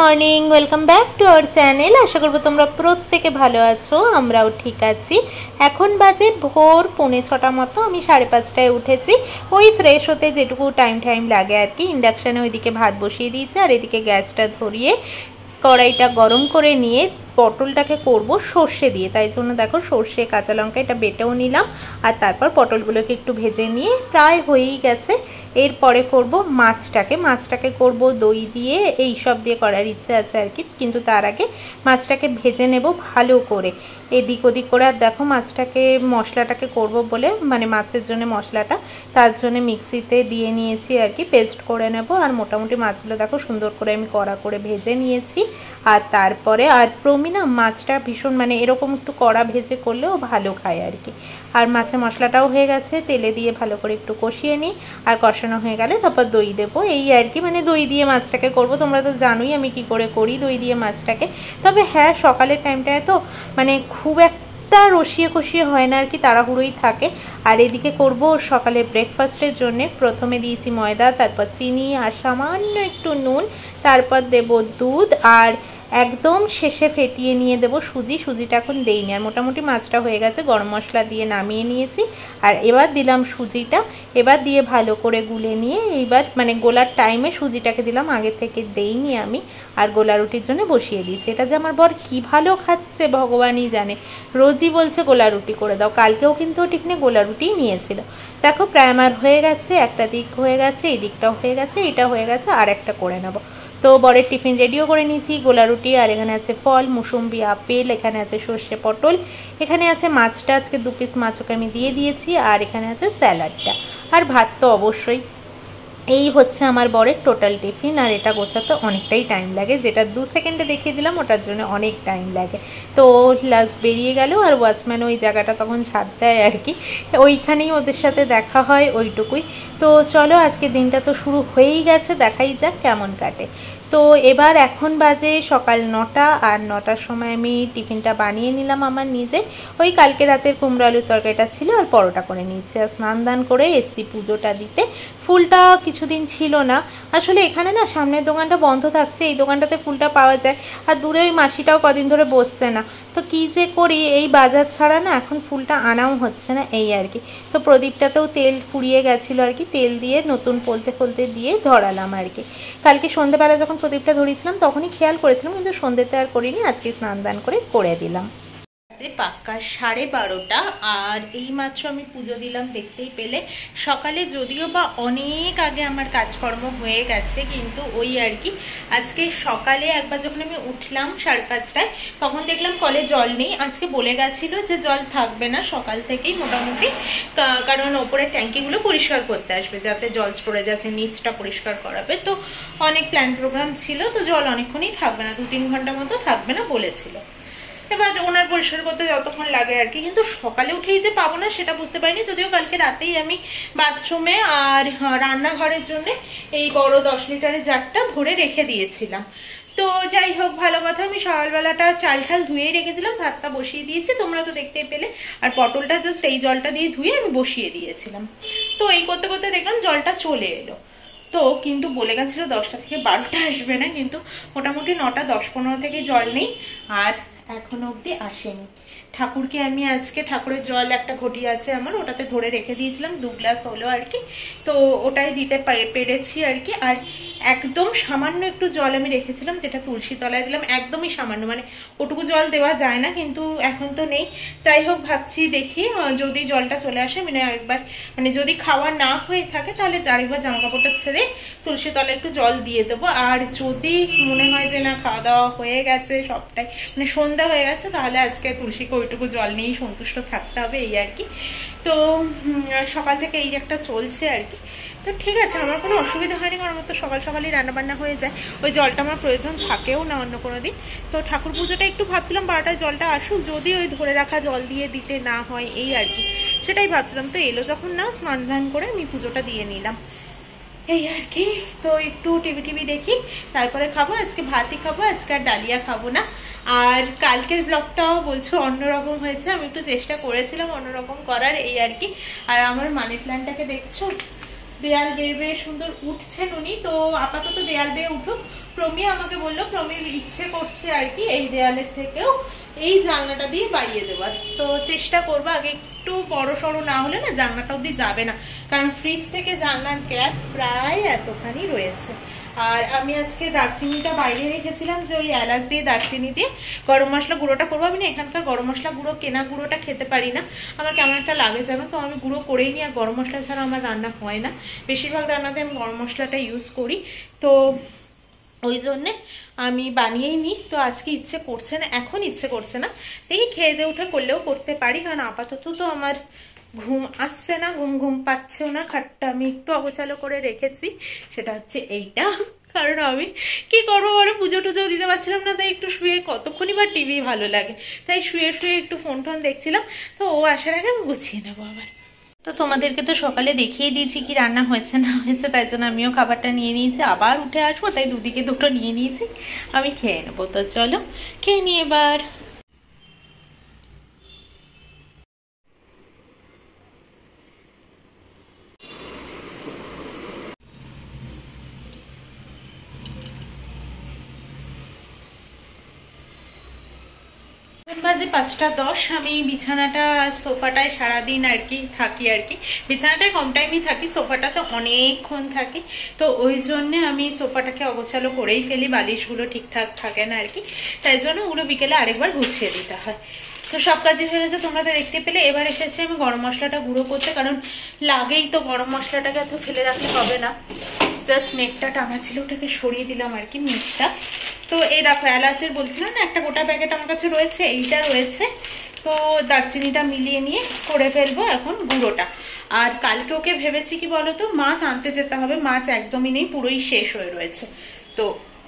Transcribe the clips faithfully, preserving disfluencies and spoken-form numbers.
Morning, welcome back to our channel. আশা করবো তোমরা প্রত্যেকে ভালো আছো, আমরাও ঠিক আছি। এখন বাজে ভোর পৌনে ছটা মতো। আমি সাড়ে পাঁচটায় উঠেছি। ওই ফ্রেশ হতে যেটুকু টাইম টাইম লাগে আর কি। ইন্ডাকশানে ওইদিকে ভাত বসিয়ে দিয়েছি, আর এদিকে গ্যাসটা ধরিয়ে কড়াইটা গরম করে নিয়ে পটলটাকে করব সর্ষে দিয়ে। তাই জন্য দেখো সর্ষে কাঁচা লঙ্কা এটা বেটেও নিলাম, আর তারপর পটলগুলোকে একটু ভেজে নিয়ে প্রায় হয়েই গেছে। এরপরে করব মাছটাকে মাছটাকে করব দই দিয়ে, এই সব দিয়ে করার ইচ্ছে আছে আর কি। কিন্তু তার আগে মাছটাকে ভেজে নেব ভালো করে এদিক ওদিক করে। আর দেখো মাছটাকে মশলাটাকে করব বলে, মানে মাছের জন্য মশলাটা, তার জন্য মিক্সিতে দিয়ে নিয়েছি আর কি, পেস্ট করে নেব। আর মোটামুটি মাছগুলো দেখো সুন্দর করে আমি কড়া করে ভেজে নিয়েছি। আর তারপরে আর প্রমি না মাছটা ভীষণ মানে এরকম একটু কড়া ভেজে করলেও ভালো খায় আর কি। আর মাছের মশলাটাও হয়ে গেছে, তেলে দিয়ে ভালো করে একটু কষিয়ে নিই। আর কষানো হয়ে গেলে তারপর দই দেবো, এই আর কি। মানে দই দিয়ে মাছটাকে করব, তোমরা তো জানোই আমি কি করে করি দই দিয়ে মাছটাকে। তবে হ্যাঁ, সকালের টাইমটায় তো মানে খুব একটা রসিয়ে কষিয়ে হয় না আর কি, তাড়াহুড়োই থাকে। আর এদিকে করব সকালের ব্রেকফাস্টের জন্য। প্রথমে দিয়েছি ময়দা, তারপর চিনি আর সামান্য একটু নুন, তারপর দেব দুধ, আর একদম শেষে ফেটিয়ে নিয়ে দেবো সুজি। সুজিটা এখন দেইনি। আর মোটামুটি মাছটা হয়ে গেছে, গরম মশলা দিয়ে নামিয়ে নিয়েছি। আর এবার দিলাম সুজিটা, এবার দিয়ে ভালো করে গুলে নিয়ে এইবার মানে গোলার টাইমে সুজিটাকে দিলাম, আগে থেকে দেইনি আমি। আর গোলা রুটির জন্য বসিয়ে দিয়েছি। এটা যে আমার বর কি ভালো খাচ্ছে ভগবানই জানে, রোজই বলছে গোলা রুটি করে দাও। কালকেও কিন্তু ঠিক না গোলা রুটিই নিয়েছিল। দেখো প্রায় আমার হয়ে গেছে, একটা দিক হয়ে গেছে, এই দিকটাও হয়ে গেছে, এটা হয়ে গেছে, আর একটা করে নেবো। তো বরের টিফিন রেডিও করে নিয়েছি, গোলা রুটি, আর এখানে আছে ফল, মুসুম্বি, আপেল, এখানে আছে সর্ষে পটল, এখানে আছে মাছটা, আজকে দু পিস মাছ ওকে আমি দিয়ে দিয়েছি, আর এখানে আছে স্যালাডটা, আর ভাত তো অবশ্যই। এই হচ্ছে আমার বরের টোটাল টিফিন। আর এটা গোছাতে অনেকটাই টাইম লাগে, যেটা দু সেকেন্ডে দেখিয়ে দিলাম ওটার জন্য অনেক টাইম লাগে। তো লাস্ট বেরিয়ে গেল, আর ওয়াচম্যান ওই জায়গাটা তখন ছাড় দেয় আর কি, ওইখানেই ওদের সাথে দেখা হয়, ওইটুকুই। তো চলো আজকে দিনটা তো শুরু হয়েই গেছে, দেখাই যাক কেমন কাটে। তো এবার এখন বাজে সকাল নটা, আর নটার সময় আমি টিফিনটা বানিয়ে নিলাম আমার নিজে। ওই কালকে রাতের কুমড়ো আলুর তরকারিটা ছিল, আর পরোটা করে নিয়েছি। আর স্নান দান করে এসছি পুজোটা দিতে। ফুলটা কিছুদিন ছিল না আসলে, এখানে না সামনের দোকানটা বন্ধ থাকছে, এই দোকানটাতে ফুলটা পাওয়া যায়। আর দূরে ওই মাসিটাও কদিন ধরে বসছে না। তো কী যে করি, এই বাজার ছাড়া না এখন ফুলটা আনাও হচ্ছে না, এই আর কি। তো প্রদীপটাতেও তেল ফুরিয়ে গেছিলো আর কি, তেল দিয়ে নতুন ফলতে ফলতে দিয়ে ধরালাম আর কি। কালকে সন্ধ্যেবেলা যখন প্রদীপটা ধরিয়েছিলাম তখনই খেয়াল করেছিলাম, কিন্তু সন্ধ্যেতে আর করিনি। আজকে স্নান দান করে করে দিলাম। পাক্কা সাড়ে বারোটা, আর এই মাত্র আমি পুজো দিলাম, দেখতেই পেলে। সকালে যদিও বা অনেক আগে আমার কাজকর্ম হয়ে গেছে, কিন্তু ওই আর কি আজকে সকালে একবার যখন আমি উঠলাম সাড়ে পাঁচটায়, তখন দেখলাম কলে জল নেই। আজকে বলে গেছিল যে জল থাকবে না সকাল থেকেই মোটামুটি, কারণ ওপরের ট্যাঙ্কিগুলো পরিষ্কার করতে আসবে, যাতে জল স্টোরেজ আছে নিচটা পরিষ্কার করাবে। তো অনেক প্ল্যান প্রোগ্রাম ছিল, তো জল অনেকক্ষণই থাকবে না, দু তিন ঘন্টা মতো থাকবে না বলেছিল। এবার ওনার পরিষ্কার করতে যতক্ষণ লাগে আর কি, কিন্তু সকালে উঠেই যে পাবো না সেটা বুঝতে পারিনি। যদিও কালকে রাতেই আমি বাথরুমে আর রান্নাঘরের জন্য এই বড় দশ লিটারের জারটা ভরে রেখে দিয়েছিলাম। তো যাই হোক, ভালো কথা, আমি সকালবেলাটা চাল ঠাল ধুয়েই রেখেছিলাম, ভাতটা বসিয়ে দিয়েছি, তোমরা তো দেখতেই পেলে। আর পটলটা জাস্ট এই জলটা দিয়ে ধুয়ে আমি বসিয়ে দিয়েছিলাম। তো এই করতে করতে দেখলাম জলটা চলে এলো। তো কিন্তু বলে গেছিল দশটা থেকে বারোটা আসবে না, কিন্তু মোটামুটি নটা দশ পনেরো থেকে জল নেই, আর এখনো অব্দি আসেনি। ঠাকুরকে আমি আজকে ঠাকুরের জল একটা ঘটি আছে আমার, ওটাতে ধরে রেখে দিয়েছিলাম, দু গ্লাস হলো আর কি। তো ওটাই দিতে পেরেছি আর কি। আর একদম সামান্য একটু জল আমি রেখেছিলাম, যেটা তুলসী তলায় দিলাম, একদমই সামান্য, মানে ওটুকু জল দেওয়া যায় না, কিন্তু এখন তো নেই। যাই হোক, ভাবছি দেখি যদি জলটা চলে আসে, মানে আরেকবার, মানে যদি খাওয়া না হয়ে থাকে তাহলে আরেকবার জামা কাপড়টা ছেড়ে তুলসী তলায় একটু জল দিয়ে দেবো। আর যদি মনে হয় যে না খাওয়া দাওয়া হয়ে গেছে সবটাই, মানে সন্ধ্যা হয়ে গেছে, তাহলে আজকে তুলসীকে ওইটুকু জল নিয়েই সন্তুষ্ট থাকতে হবে, এই আর কি। তো সকাল থেকে এই একটা চলছে আর কি। তো ঠিক আছে, আমার কোনো অসুবিধা হয়নি, কারণ আমার তো সকাল সকালই রান্নাবান্না হয়ে যায়, ওই জলটা আমার প্রয়োজন থাকেও না অন্য কোনো দিন। তো ঠাকুর পুজোটা একটু ভাবছিলাম বারোটায় জলটা আসুক, যদি ওই ধরে রাখা জল দিয়ে দিতে না হয়, এই আর কি, সেটাই ভাবছিলাম। তো এলো যখন না, স্নান ধান করে আমি পুজোটা দিয়ে নিলাম, এই আর কি। তো একটু টিভি টিভি দেখি, তারপরে খাবো। আজকে ভাতই খাবো, আজকে আর ডালিয়া খাবো না। আর কালকের ব্লগটাও বলছো অন্যরকম হয়েছে, আমি একটু চেষ্টা করেছিলাম অন্যরকম করার, এই আর কি। আর আমার মানি প্ল্যান্টটাকে দেখছো, দেয়াল বেয়ে বেয়ে সুন্দর উঠছেন উনি। তো আপাতত দেয়াল বেয়ে উঠুক, প্রমি আমাকে বললো প্রমির ইচ্ছে করছে আর কি এই দেয়ালের থেকেও এই জানলাটা দিয়ে বাইয়ে দেওয়ার, তো চেষ্টা করবো। আগে একটু বড় সড়ো না হলে না জানলাটা অব্দি যাবে না, কারণ ফ্রিজ থেকে জানলার গ্যাপ প্রায় এতখানি রয়েছে। আর আমি আজকে দারচিনিটা বাইরে রেখেছিলাম যে ওই এলাচ দিয়ে দারচিনি দিয়ে গরম মশলা গুঁড়োটা করবো। আমি না এখানকার গরম মশলা গুঁড়ো কেনা গুঁড়োটা খেতে পারি না, আমার কেমন একটা লাগে জানো, তো আমি গুঁড়ো করেই নিই। আর গরম মশলা ছাড়া আমার রান্না হয় না, বেশিরভাগ রান্নাতে আমি গরম মশলাটা ইউজ করি, তো ওই জন্যে আমি বানিয়েই নিই। তো আজকে ইচ্ছে করছে না, এখন ইচ্ছে করছে না, দেখি খেয়ে দিয়ে উঠে করলেও করতে পারি, কারণ আপাতত তো আমার ঘুম আসছে না, ঘুম ঘুম পাচ্ছেও না। খাটটা আমি একটু অগোছালো করে রেখেছি, সেটা হচ্ছে এইটা, কারণ আমি কি করবো বলো, পুজো টুজোও দিতে পারছিলাম না, তাই একটু শুয়ে কতক্ষণই বা টিভি ভালো লাগে, তাই শুয়ে শুয়ে একটু ফোন টোন দেখছিলাম। তো ও আসার আগে আমি গুছিয়ে নেবো আবার। তো তোমাদেরকে তো সকালে দেখিয়ে দিয়েছি কি রান্না হয়েছে না হয়েছে, তাই জন্য আমিও খাবারটা নিয়ে নিয়েছি, আবার উঠে আসবো, তাই দুদিকে দুটো নিয়ে নিয়েছি, আমি খেয়ে নেবো। তো চলো খেয়ে নিই এবার। বাজে পাঁচটা দশ, আমি বিছানাটা সোফাটায় সারাদিন আর কি থাকি, আর কি বিছানাটায় কম টাইমই থাকি, সোফাটাতে অনেকক্ষণ থাকি, তো ওই জন্য আমি সোফাটাকে অগোছালো করেই ফেলি, বালিশগুলো ঠিকঠাক থাকে না আর কি, তাই জন্য ওগুলো বিকেলে আরেকবার গুছিয়ে দিতে হয়। তো সব কাজই হয়ে গেছে, তোমরা তো দেখতে পেলে। এবার এসেছি আমি গরম মশলাটা গুঁড়ো করতে, কারণ লাগেই তো, গরম মশলাটাকে এত ফেলে রাখলে হবে না। জাস্ট মেঘটা টানা ছিল, ওটাকে সরিয়ে দিলাম আর কি মেঘটা। তো এই দেখো এলাচের বলছিলাম না একটা গোটা প্যাকেট আমার কাছে রয়েছে, এইটা রয়েছে, তো দারচিনিটা মিলিয়ে নিয়ে করে ফেলবো এখন গুঁড়োটা। আর কালকে ওকে ভেবেছি কি বলতো, মাছ আনতে যেতে হবে, মাছ একদমই নেই, পুরোই শেষ হয়ে রয়েছে। তো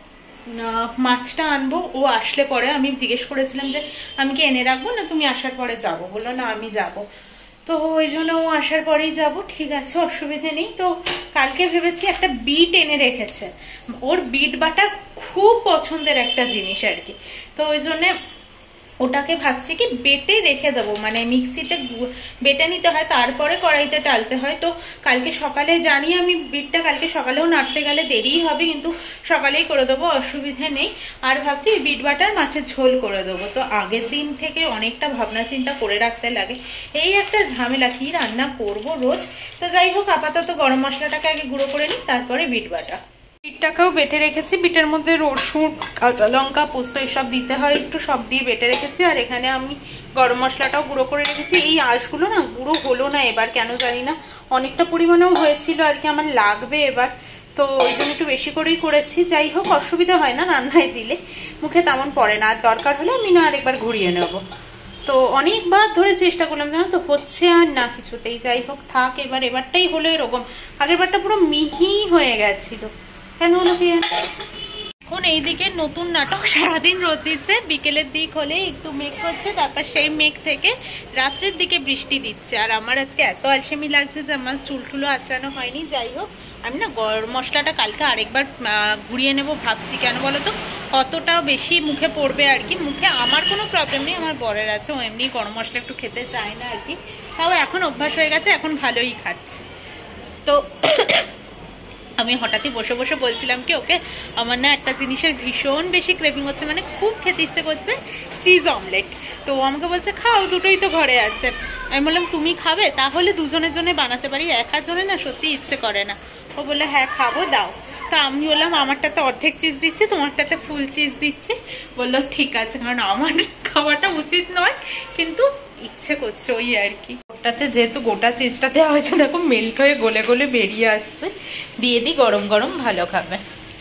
মাছটা আনবো, ও আসলে পরে। আমি জিজ্ঞেস করেছিলাম যে আমি কি এনে রাখবো না তুমি আসার পরে যাবো, বললো না আমি যাবো, তো ওই জন্য ও আসার পরেই যাবো। ঠিক আছে, অসুবিধে নেই। তো কালকে ভেবেছি একটা বিট এনে রেখেছে, ওর বিট বাটা খুব পছন্দের একটা জিনিস আর কি, তো ওই জন্যে ওটাকে ভাবছি কি বেটে রেখে দেবো, মানে মিক্সিতে বেটে নিতে হয়, তারপরে কড়াইতে টালতে হয়। তো কালকে সকালে জানি আমি বিটটা কালকে সকালেও নাড়তে গেলে দেরিই হবে, কিন্তু সকালেই করে দেবো, অসুবিধে নেই। আর ভাবছি বিট বাটার মাছের ঝোল করে দেবো। তো আগের দিন থেকে অনেকটা ভাবনা চিন্তা করে রাখতে লাগে, এই একটা ঝামেলা, কি রান্না করব রোজ। তো যাই হোক, আপাতত গরম মশলাটাকে আগে গুঁড়ো করে নিই, তারপরে বিট বাটা। বিটটাকেও বেটে রেখেছি, বিটের মধ্যে রসুন কাঁচা লঙ্কা পোস্ত এসব দিতে হয় একটু, সব দিয়ে বেটে রেখেছি। আর এখানে আমি গরম মশলাটাও গুঁড়ো করে রেখেছি। এই আঁশগুলো না গুঁড়ো হলো না এবার, কেন জানি না, অনেকটা পরিমাণেও হয়েছিল আর কি, আমার লাগবে এবার, তো ওই জন্য একটু বেশি করেই করেছি। যাই হোক, অসুবিধা হয় না, রান্নায় দিলে মুখে তেমন পড়ে না, আর দরকার হলে আমি না আরেকবার ঘুরিয়ে নেবো। তো অনেকবার ধরে চেষ্টা করলাম, জানো তো হচ্ছে আর না কিছুতেই। যাই হোক থাক, এবার এবারটাই হলো এরকম, আগের বারটা পুরো মিহি হয়ে গেছিল, কেন হলো কি। এখন এইদিকে নতুন নাটক, সারাদিন রোদ দিচ্ছে, বিকেলের দিক হলে একটু মেঘ করছে, তারপর সেই মেঘ থেকে রাত্রের দিকে বৃষ্টি দিচ্ছে। আর আমার আজকে এত আলসেমি লাগছে যে আমার চুল টুলো আঁচড়ানো হয়নি। যাই হোক, আমি না গরম মশলাটা কালকে আরেকবার ঘুরিয়ে নেব ভাবছি, কেন বলো তো, অতটা বেশি মুখে পড়বে আর কি। মুখে আমার কোনো প্রবলেম নেই, আমার বরের আছে, ও এমনি গরম মশলা একটু খেতে চায় না আর কি, তাও এখন অভ্যাস হয়ে গেছে, এখন ভালোই খাচ্ছে। তো আমি হঠাৎই বসে বসে বলছিলাম কি ওকে, আমার না একটা জিনিসের ভীষণ বেশি ক্রেভিং হচ্ছে, মানে খুব খেতে ইচ্ছে করছে, চিজ অমলেট। তো আমাকে বলছে খাও, দুটোই তো ঘরে আছে। আমি বললাম তুমি খাবে, তাহলে দুজনের জন্য বানাতে পারি, একার জন্য না সত্যি ইচ্ছে করে না। ও বললো হ্যাঁ খাবো, দাও। তো আমি বললাম আমারটাতে অর্ধেক চিজ দিচ্ছি, তোমারটাতে ফুল চিজ দিচ্ছি। বললো ঠিক আছে, কারণ আমার খাওয়াটা উচিত নয়, কিন্তু ইচ্ছে করছে ওই আর কি। ওটাতে যেহেতু গোটা চিজটা দেওয়া হয়েছে, দেখো মেল্ট হয়ে গলে গলে বেরিয়ে আসছে, দিয়ে দিই, গরম গরম ভালো খাবে।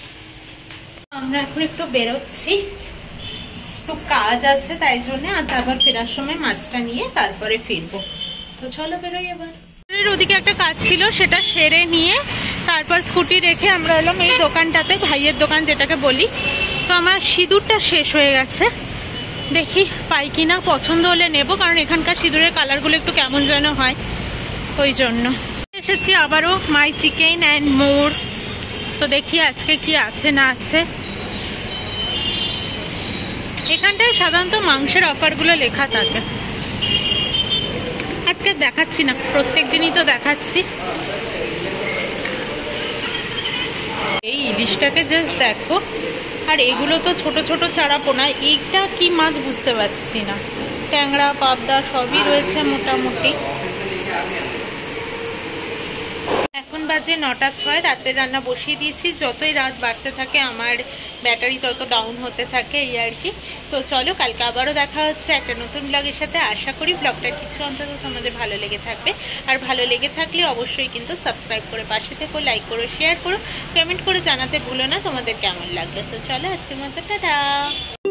আমরা এখন একটু বেরোচ্ছি, একটু কাজ আছে তাই জন্য, আর তারপর ফেরার সময় মাছটা নিয়ে তারপরে ফিরবো। তো চলো বেরোই এবার। ওদিকে একটা কাজ ছিল, সেটা সেরে নিয়ে তারপর স্কুটি রেখে আমরা এলাম এই দোকানটাতে, ভাইয়ের দোকান যেটাকে বলি। তো আমার সিঁদুরটা শেষ হয়ে গেছে, দেখি পাই কিনা, পছন্দ হলে নেব, কারণ এখানকার সিঁদুরের কালারগুলো একটু কেমন যেন হয়, ওই জন্য এসেছি আবারও মাই চিকেন অ্যান্ড মোর। তো দেখি আজকে কি আছে না আছে। এখানটায় সাধারণত মাংসের অফারগুলো লেখা থাকে, আজকে দেখাচ্ছি না, প্রত্যেক দিনই তো দেখাচ্ছি। এই ইলিশটাকে জাস্ট দেখো, আর এগুলো তো ছোট ছোট চারা পোনা। এইটা কি মাছ বুঝতে পারছি না। ট্যাংরা পাবদা সবই রয়েছে মোটামুটি। এখন বাজে নটা ছয়, রাতে রান্না বসিয়ে দিয়েছি। যতই রাত বাড়তে থাকে আমার ব্যাটারি তত ডাউন হতে থাকে, এই আর কি। তো চলো, কালকে আবারও দেখা হচ্ছে একটা নতুন ব্লগের সাথে। আশা করি ব্লগটা কিছু অন্তত তোমাদের ভালো লেগে থাকবে। আর ভালো লেগে থাকলে অবশ্যই কিন্তু সাবস্ক্রাইব করে পাশে থেকো, লাইক করো, শেয়ার করো, কমেন্ট করে জানাতে ভুলো না তোমাদের কেমন লাগলো। তো চলো, আজকের মতো টাটা।